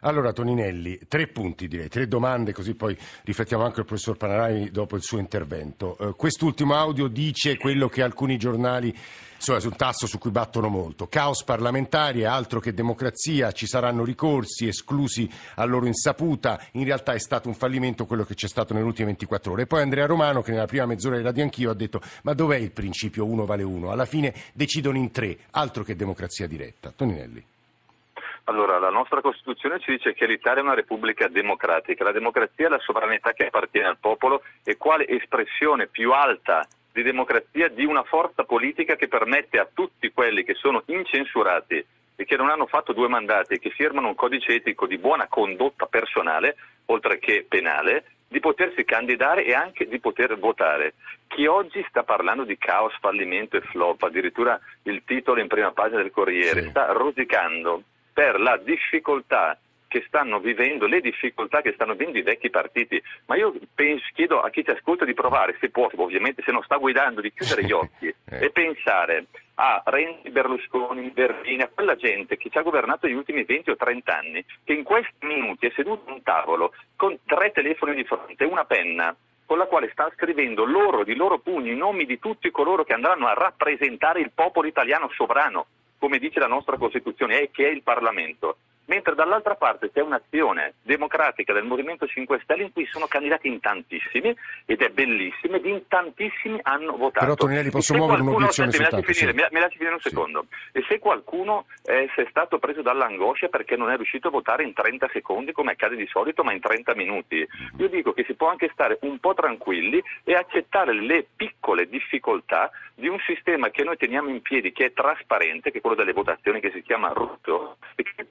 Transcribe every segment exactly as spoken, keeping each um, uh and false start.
Allora, Toninelli, tre punti direi, tre domande, così poi riflettiamo anche il professor Panerai dopo il suo intervento. Eh, quest'ultimo audio dice quello che alcuni giornali, insomma, su un tasto su cui battono molto. Caos parlamentare, altro che democrazia, ci saranno ricorsi, esclusi a loro insaputa. In realtà è stato un fallimento quello che c'è stato nelle ultime ventiquattro ore. E poi Andrea Romano, che nella prima mezz'ora di Radio Anch'io ha detto ma dov'è il principio uno vale uno? Alla fine decidono in tre, altro che democrazia diretta. Toninelli. Allora, la nostra Costituzione ci dice che l'Italia è una repubblica democratica. La democrazia è la sovranità che appartiene al popolo, e quale espressione più alta di democrazia di una forza politica che permette a tutti quelli che sono incensurati e che non hanno fatto due mandati e che firmano un codice etico di buona condotta personale, oltre che penale, di potersi candidare e anche di poter votare. Chi oggi sta parlando di caos, fallimento e flop, addirittura il titolo in prima pagina del Corriere, sì. sta rosicando per la difficoltà che stanno vivendo, le difficoltà che stanno vivendo i vecchi partiti. Ma io penso, chiedo a chi ci ascolta di provare, se può, ovviamente se non sta guidando, di chiudere gli occhi eh. e pensare a Renzi, Berlusconi, Verdini, a quella gente che ci ha governato negli ultimi venti o trenta anni, che in questi minuti è seduto a un tavolo con tre telefoni di fronte e una penna, con la quale sta scrivendo loro, di loro pugni, i nomi di tutti coloro che andranno a rappresentare il popolo italiano sovrano, come dice la nostra Costituzione, e che è il Parlamento. Mentre dall'altra parte c'è un'azione democratica del Movimento cinque Stelle in cui sono candidati in tantissimi, ed è bellissimo, ed in tantissimi hanno votato. Però Toninelli, posso muovere un'obiezione soltanto? Mi lasci finire, sì. mi lasci finire un sì. secondo. E se qualcuno eh, si è stato preso dall'angoscia perché non è riuscito a votare in trenta secondi, come accade di solito, ma in trenta minuti, io dico che si può anche stare un po' tranquilli e accettare le piccole difficoltà di un sistema che noi teniamo in piedi, che è trasparente, che è quello delle votazioni, che si chiama R U T O, e che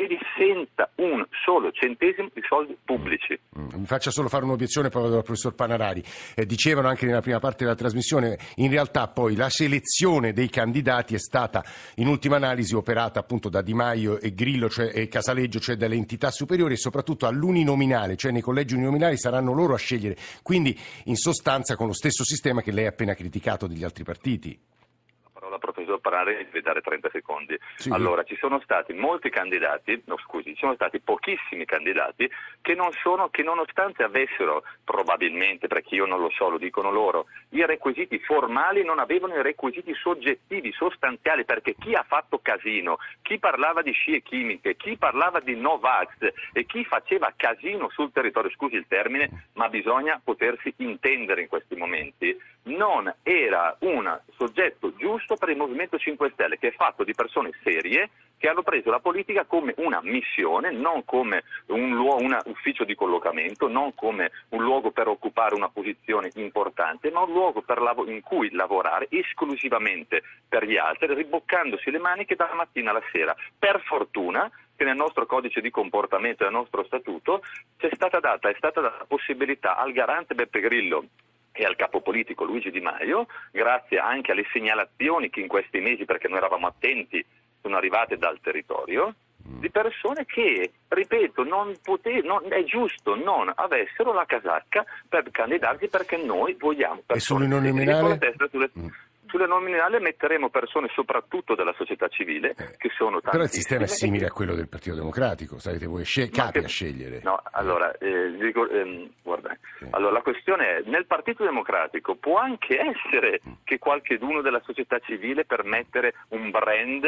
senza un solo centesimo di soldi pubblici. Mi faccia solo fare un'obiezione, poi vado al professor Panarari. Eh, dicevano anche nella prima parte della trasmissione, in realtà poi la selezione dei candidati è stata in ultima analisi operata appunto da Di Maio e Grillo, cioè e Casaleggio, cioè dalle entità superiori, e soprattutto all'uninominale, cioè nei collegi uninominali saranno loro a scegliere, quindi in sostanza con lo stesso sistema che lei ha appena criticato degli altri partiti. La professor Panerai deve dare trenta secondi. Sì. Allora, ci sono stati molti candidati, no scusi, ci sono stati pochissimi candidati che non sono, che nonostante avessero probabilmente, perché io non lo so, lo dicono loro, i requisiti formali, non avevano i requisiti soggettivi, sostanziali, perché chi ha fatto casino, chi parlava di scie chimiche, chi parlava di Novax e chi faceva casino sul territorio, scusi il termine, ma bisogna potersi intendere in questi momenti, non era un soggetto giusto per il Movimento cinque Stelle, che è fatto di persone serie che hanno preso la politica come una missione, non come un, luogo, un ufficio di collocamento, non come un luogo per occupare una posizione importante, ma un luogo per lav- in cui lavorare esclusivamente per gli altri, riboccandosi le maniche dalla mattina alla sera. Per fortuna che nel nostro codice di comportamento e nel nostro statuto c'è stata data, è stata data la possibilità al garante Beppe Grillo e al capo politico Luigi Di Maio, grazie anche alle segnalazioni che in questi mesi, perché noi eravamo attenti, sono arrivate dal territorio, di persone che, ripeto, non pote- non, è giusto non avessero la casacca per candidarsi, perché noi vogliamo persone e sull'uninominale? sulle... Mm. Sulle nominali metteremo persone soprattutto della società civile, eh, che sono tantissime. Però il sistema è simile a quello del Partito Democratico, sapete voi, scel- capi che... a scegliere. No, allora, eh, dico, ehm, guarda, sì. allora la questione è, nel Partito Democratico può anche essere che qualcheduno della società civile per mettere un brand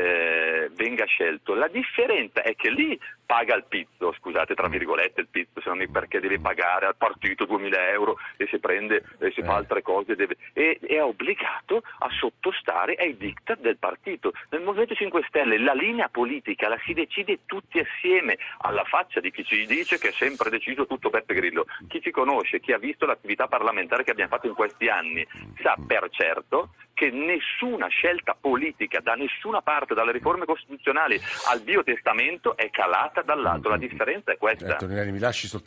eh, venga scelto. La differenza è che lì paga il pizzo, scusate tra virgolette il pizzo, se non mi, perché deve pagare al partito duemila euro e se prende e se eh. fa altre cose deve, e è obbligato a sottostare ai diktat del partito. Nel Movimento cinque Stelle la linea politica la si decide tutti assieme, alla faccia di chi ci dice che ha sempre deciso tutto Beppe Grillo. Chi ci conosce, chi ha visto l'attività parlamentare che abbiamo fatto in questi anni, sa per certo che nessuna scelta politica da nessuna parte, dalle riforme costituzionali al biotestamento, è calata dall'alto. La differenza è questa. Eh, Toninelli, mi lasci soltanto